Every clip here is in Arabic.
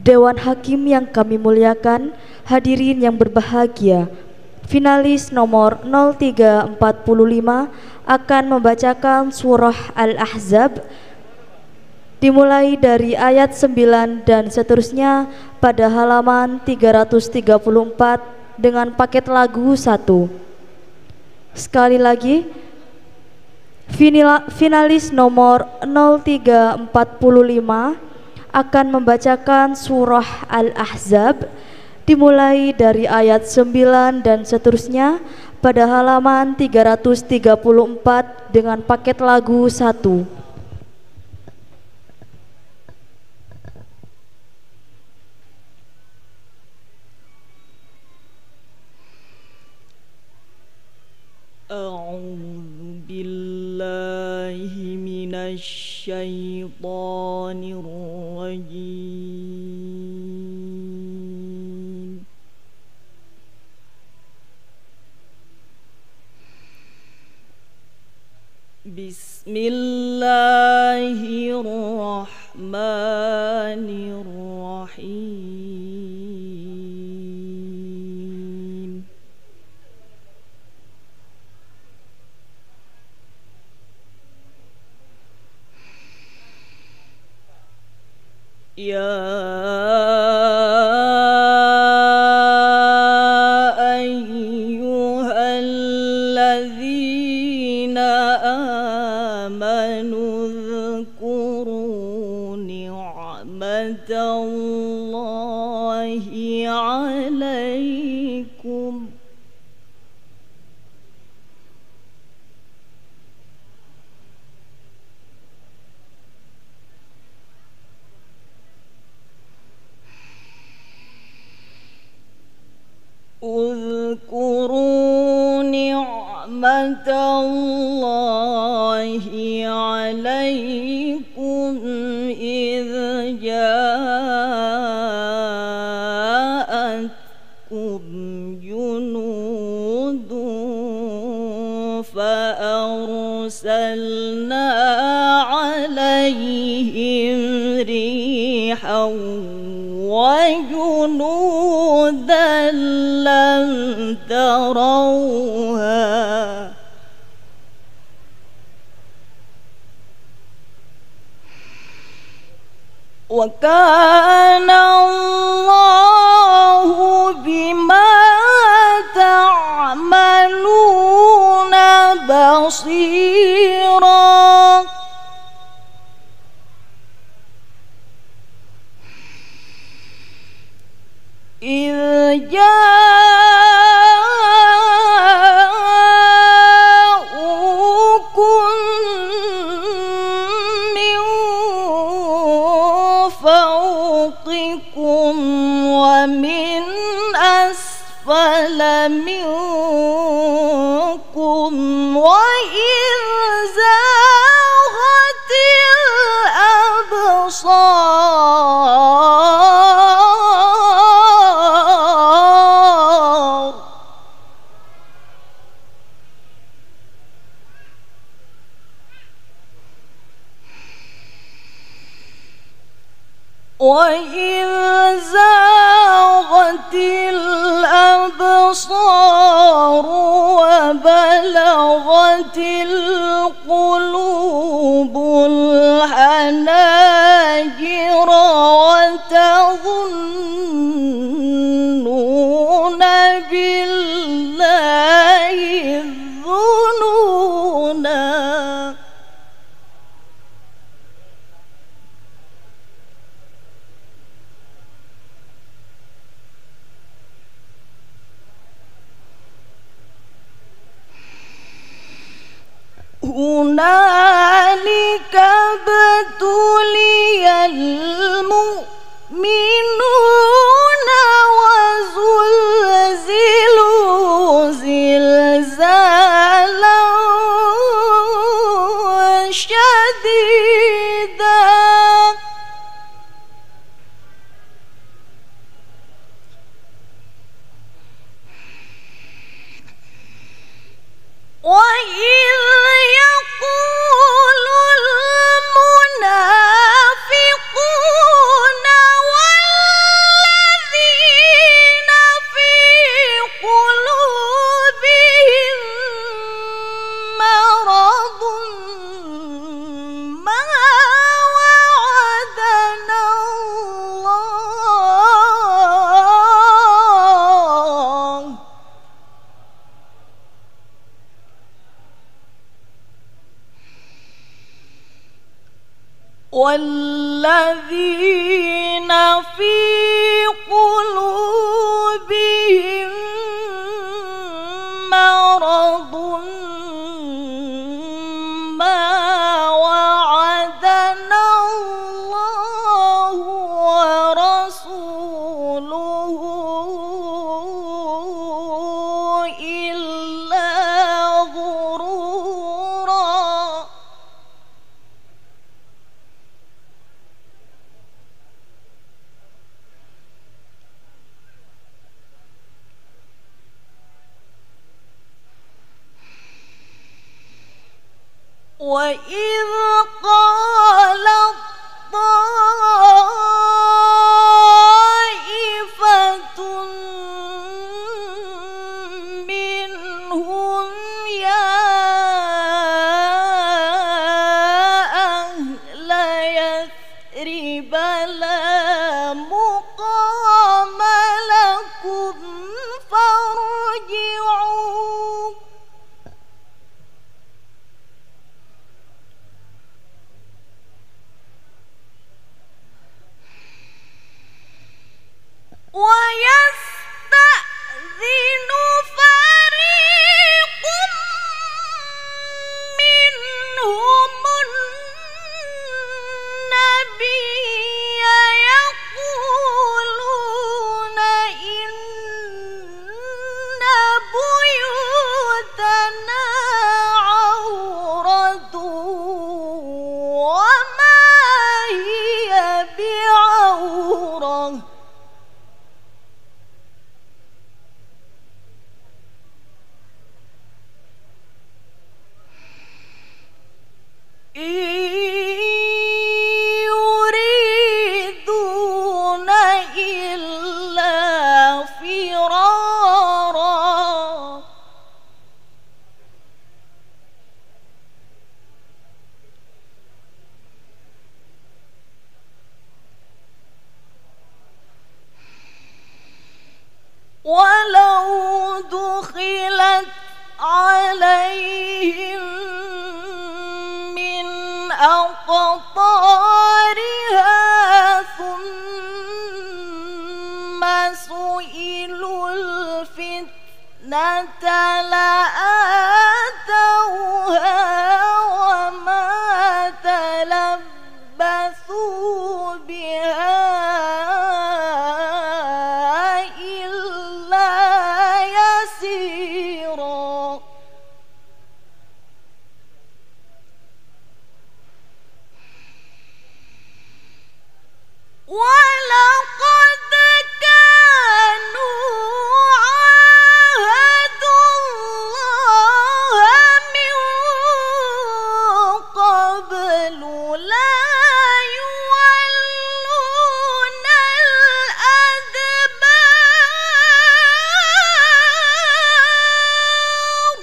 Dewan Hakim yang kami muliakan, hadirin yang berbahagia, finalis nomor 0345 akan membacakan surah Al-Ahzab dimulai dari ayat 9 dan seterusnya pada halaman 334 dengan paket lagu 1. Sekali lagi, finalis nomor 0345 akan membacakan surah Al-Ahzab dimulai dari ayat 9 dan seterusnya pada halaman 334 dengan paket lagu 1. A'udzu billahi minasy syaithanir rajim. Bismillahirrahmanirrahim. Ya ayyuhalladzina amanu dzkuru ni'matallahi 'alaikum Uzkuru ni'matallahi 'alaikum idh ja'atkum junudun fa'arsalna 'alaihim rihan wa junudan lam tarawha wa kana Allahu bima ta'maluna basira. إذ جاءوكم من فوقكم ومن أسفل منكم وإذ زاغت الأبصار وإذ زاغت الأبصار وبلغت القلوب الحناجر وتظنون بالله الظنونا. هنالك ابتلي المؤمنون وزلزلوا زلزالا شديدا وإذ يقول المنافقون والمنافقات والذين في قلوبهم مرض ما وعدنا الله ورسوله إلا غرورا. وإذ قالت طائفة منهم يا أهل يثرب لا مقام لكم فارجعوا. ويستأذن فريق منهم النبي يقولون إن بيوتنا عورة وما هي بعورة يريدون إلا فرارا. ولو دخلت عليهم من أقطارها ثم سئلوا الفتنة لآتوها وما تلبثوا بها إلا يسيرا. ولقد كانوا عاهدوا الله من قبل لا يولون الأدبار.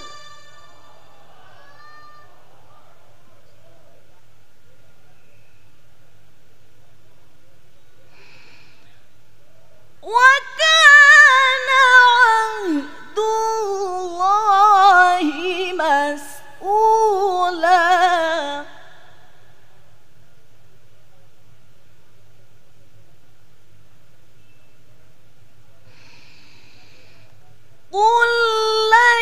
وكان عهد الله مسؤولا. قل لن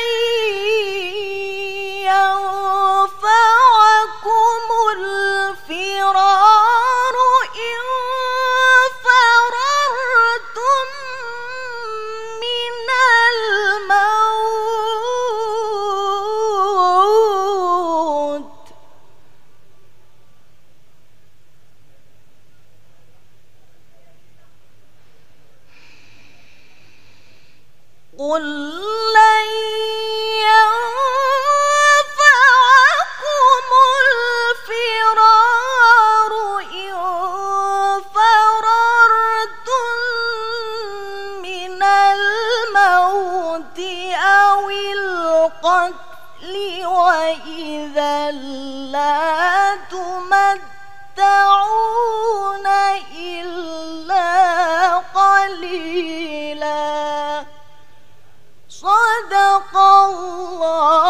ينفعكم الفرار إن فررتم من الموت. قل لن ينفعكم الفرار إن فررتم من الموت أو القتل وإذا لا تمتعون إلا قليلا. صدق الله